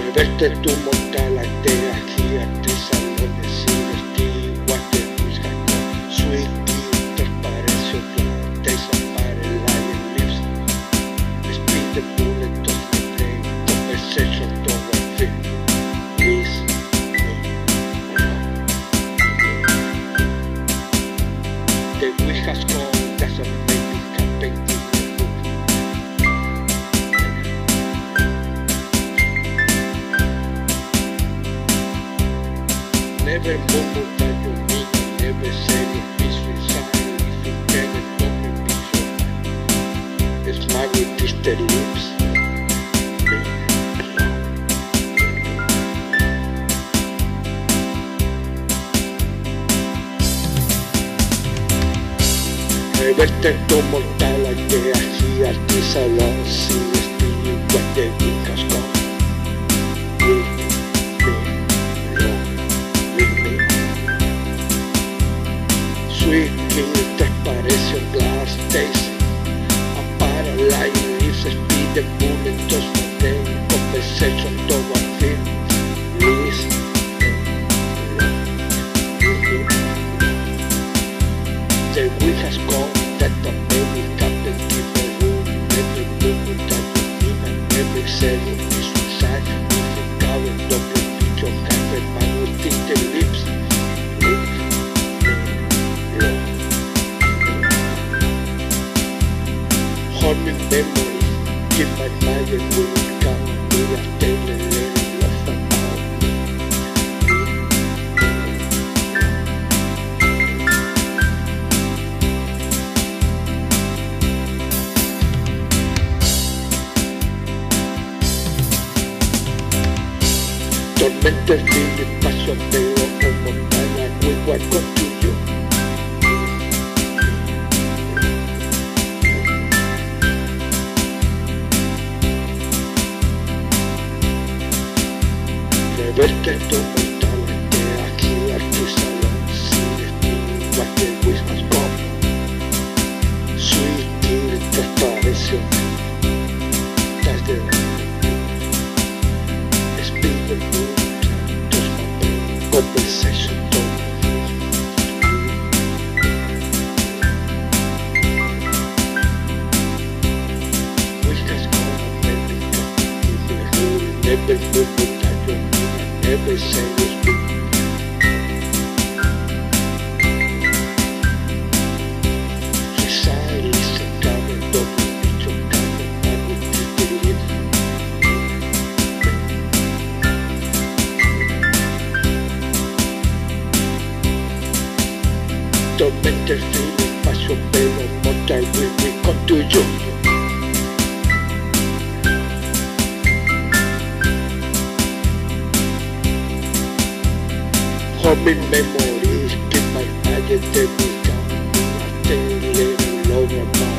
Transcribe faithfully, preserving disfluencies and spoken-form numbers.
Reverte tu mortal aldea, gigante salones sin estilo, water whisky, sweet tea, transparency of light, days of fire, lion lips, speed the bullet of my brain, conversation toward fear, please, the wind has gone, that's a baby campaign. Never murmur that you mean, never say your peace inside. If you can, it don't be sure. Smile with twisted lips. Reverte tu mortal aldea, gigante salón sin espíritu, guante vicas con. Sweet king, transparency of glass taste, apara light leaves, speed the bullet, just maintain compensation toward fear, please. The wind has gone, that the baby captain keep a room, every movement that you need and every cell is inside, if you cover double picture, carpet man with tinted lips, live. Haunting memories, keep my mind and will come. We are telling a little love about me. Tormenta el fin y paso veo con montaña, we walk on to you. Reverte tu mortal aldea, gigante salón sin destino, water whisky con. Sweet tea, transparency of that's the speed the mood, just my brain, compensation toward whisky's gone, baby, never move without your never say you speak. Suicide is a cover, don't be your cover, I would just live. Tormenta el fin, paso pelo, mortal, we will come to you. Homing memories, keep my eye at the weekend, I tell a little over my